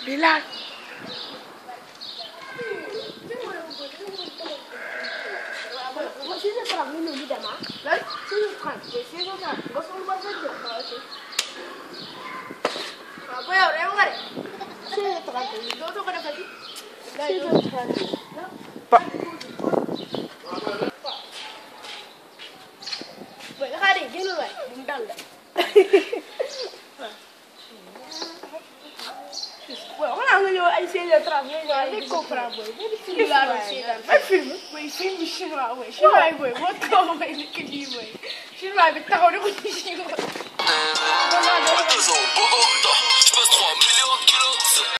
Relax. Bueno, anh xem giờ tao nghe rồi cái cô phải vậy cái là cái phim vậy phim xin vào vậy xin lại vậy what tao vậy cái gì vậy xin lại bị tao nó cũng xin